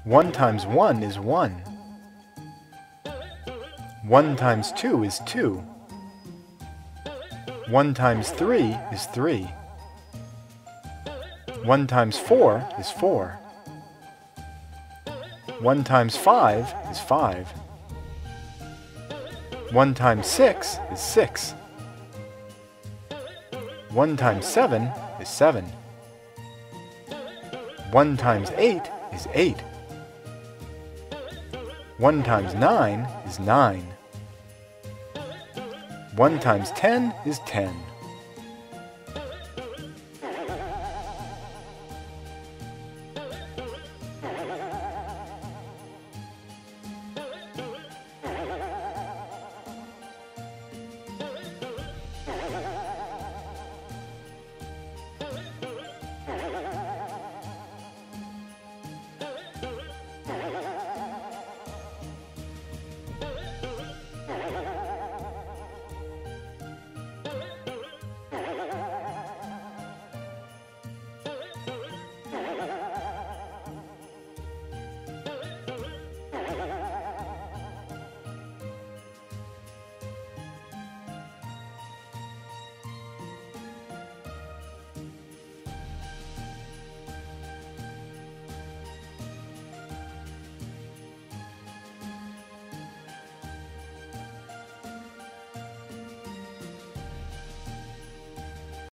1 times 1 is 1. 1 times 2 is 2. 1 times 3 is 3. 1 times 4 is 4. 1 times 5 is 5. 1 times 6 is 6. 1 times 7 is 7. 1 times 8 is 8. 1 times 9 is 9. 1 times 10 is 10.